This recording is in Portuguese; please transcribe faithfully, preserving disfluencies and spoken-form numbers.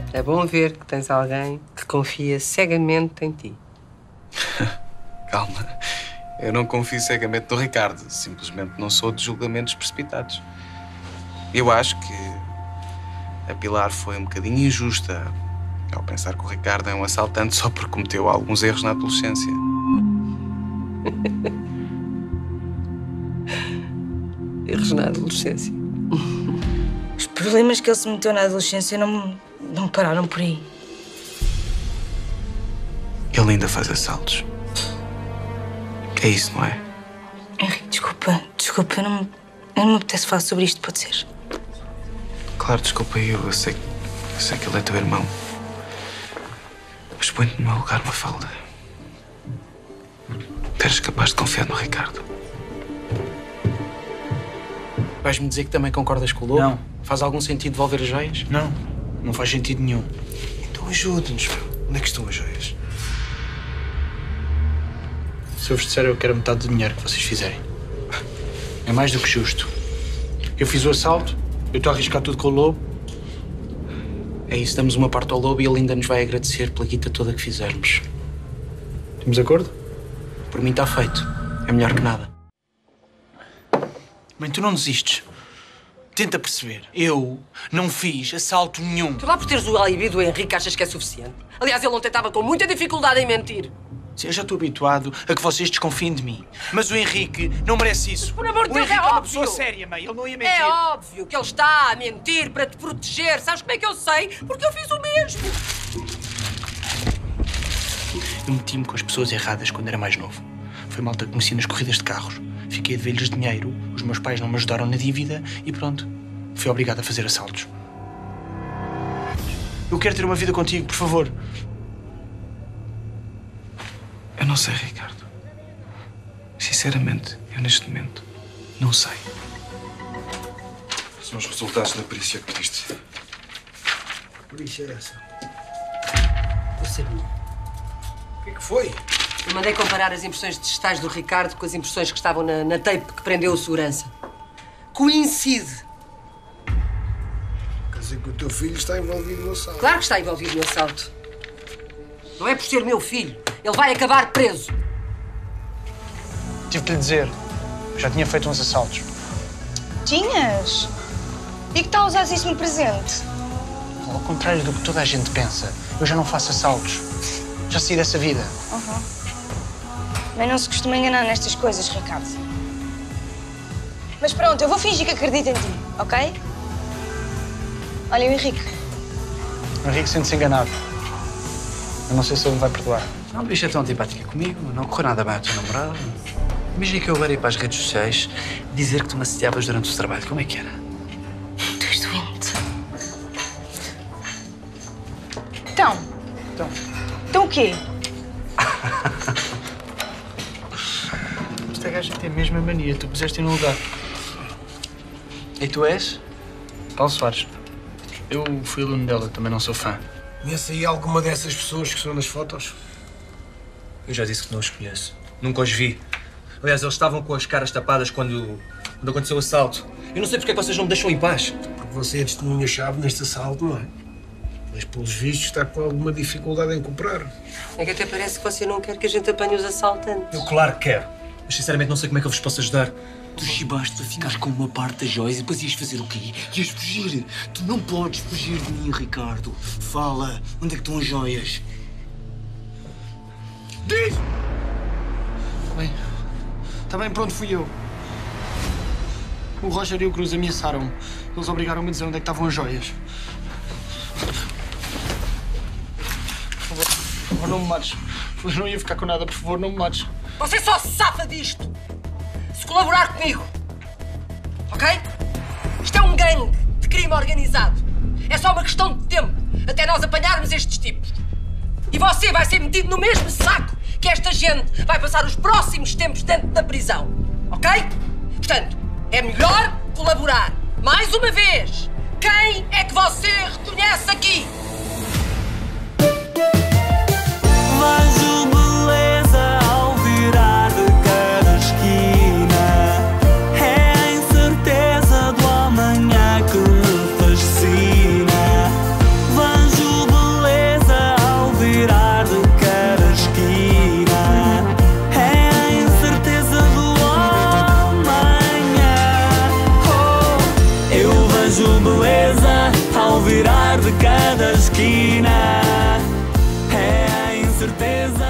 É bom ver que tens alguém que confia cegamente em ti. Calma. Eu não confio cegamente no Ricardo. Simplesmente não sou de julgamentos precipitados. Eu acho que a Pilar foi um bocadinho injusta ao pensar que o Ricardo é um assaltante só porque cometeu alguns erros na adolescência. Erros na adolescência. Os problemas que ele se meteu na adolescência não, não pararam por aí. Ele ainda faz assaltos. É isso, não é? Henrique, desculpa. Desculpa, eu não, eu não me apetece falar sobre isto, pode ser? Claro, desculpa eu. Eu sei, eu sei que ele é teu irmão. Mas põe-te no meu lugar, Mafalda. Tu eres capaz de confiar no Ricardo? Vais-me dizer que também concordas com o Lobo? Não. Faz algum sentido devolver as joias? Não, não faz sentido nenhum. Então ajude-nos, meu. Onde é que estão as joias? Se eu vos disser, eu quero metade do dinheiro que vocês fizerem. É mais do que justo. Eu fiz o assalto, eu estou a arriscar tudo com o Lobo. É isso, damos uma parte ao Lobo e ele ainda nos vai agradecer pela guita toda que fizermos. Temos de acordo? Por mim está feito. É melhor que nada. Mãe, tu não desistes. Tenta perceber. Eu não fiz assalto nenhum. Tu lá por teres o alibi do Henrique achas que é suficiente? Aliás, ele ontem estava com muita dificuldade em mentir. Sim, eu já estou habituado a que vocês desconfiem de mim. Mas o Henrique não merece isso. Por amor de o Deus, Henrique é é uma óbvio. pessoa séria, mãe. Ele não ia mentir. É óbvio que ele está a mentir para te proteger. Sabes como é que eu sei? Porque eu fiz o mesmo. Eu meti-me com as pessoas erradas quando era mais novo. Foi malta que conheci nas corridas de carros. Fiquei a dever-lhes dinheiro, os meus pais não me ajudaram na dívida e pronto. Fui obrigado a fazer assaltos. Eu quero ter uma vida contigo, por favor. Eu não sei, Ricardo. Sinceramente, eu neste momento não sei. São os resultados da perícia que pediste. Que perícia é essa? Eu sabia. O que é que foi? Eu mandei comparar as impressões digitais do Ricardo com as impressões que estavam na, na tape que prendeu o segurança. Coincide. Quer dizer que o teu filho está envolvido no assalto. Claro que está envolvido no assalto. Não é por ser meu filho. Ele vai acabar preso. Tive que lhe dizer. Eu já tinha feito uns assaltos. Tinhas? E que tal usares isso no presente? Ao contrário do que toda a gente pensa, eu já não faço assaltos. Já saí dessa vida. Uhum. Mas não se costuma enganar nestas coisas, Ricardo. Mas pronto, eu vou fingir que acredito em ti, ok? Olha, o Henrique. O Henrique sente-se enganado. Eu não sei se ele me vai perdoar. Não devias ser tão antipática comigo. Não correu nada bem ao teu namorado. Imagina que eu agora ir para as redes sociais dizer que tu me assediavas durante o trabalho. Como é que era? Tu és doente. Então? Então? Então o quê? Esta gaja tem a mesma mania. Tu puseste no lugar. E tu és? Paulo Soares. Eu fui aluno dela, também não sou fã. Conhece aí alguma dessas pessoas que estão nas fotos? Eu já disse que não os conheço. Nunca os vi. Aliás, eles estavam com as caras tapadas quando, quando aconteceu o assalto. Eu não sei porque é que vocês não me deixam em paz. Porque você é testemunha-chave neste assalto, não é? Mas, pelos vistos, está com alguma dificuldade em cooperar. É que até parece que você não quer que a gente apanhe os assaltantes. Eu, claro que quero. Mas, sinceramente, não sei como é que eu vos posso ajudar. Tu chibaste para ficares com uma parte das joias e depois ias fazer o quê? Ias fugir. Tu não podes fugir de mim, Ricardo. Fala. Onde é que estão as joias? Diz! Bem, está bem, pronto, fui eu. O Roger e o Cruz ameaçaram-me. Eles obrigaram-me a dizer onde é que estavam as joias. Por favor, por favor, não me mates. Eu não ia ficar com nada, por favor, não me mates. Você só se safa disto se colaborar comigo. Ok? Isto é um gangue de crime organizado. É só uma questão de tempo até nós apanharmos estes tipos. E você vai ser metido no mesmo saco que esta gente vai passar os próximos tempos dentro da prisão. Ok? Portanto, é melhor colaborar. Mais uma vez, quem é que você reconhece aqui? Vejo beleza ao virar de cada esquina. É a incerteza do amanhã que me fascina. Vejo virar de cada esquina. É a incerteza